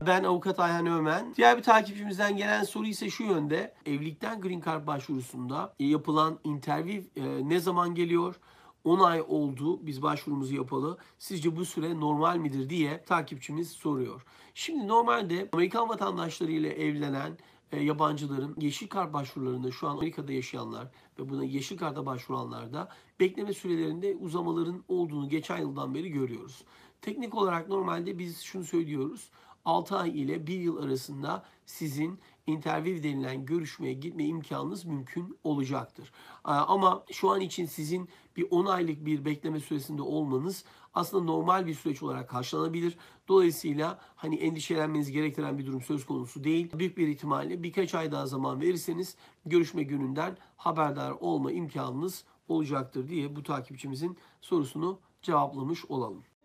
Ben avukat Ayhan Ömen. Diğer bir takipçimizden gelen soru ise şu yönde. Evlilikten Green Card başvurusunda yapılan interview ne zaman geliyor? 10 ay oldu biz başvurumuzu yapalı. Sizce bu süre normal midir diye takipçimiz soruyor. Şimdi normalde Amerikan vatandaşları ile evlenen yabancıların yeşil kart başvurularında şu an Amerika'da yaşayanlar ve buna yeşil karta başvuranlarda bekleme sürelerinde uzamaların olduğunu geçen yıldan beri görüyoruz. Teknik olarak normalde biz şunu söylüyoruz. 6 ay ile 1 yıl arasında sizin interview denilen görüşmeye gitme imkanınız mümkün olacaktır. Ama şu an için sizin bir 10 aylık bir bekleme süresinde olmanız aslında normal bir süreç olarak karşılanabilir. Dolayısıyla hani endişelenmenizi gerektiren bir durum söz konusu değil. Büyük bir ihtimalle birkaç ay daha zaman verirseniz görüşme gününden haberdar olma imkanınız olacaktır diye bu takipçimizin sorusunu cevaplamış olalım.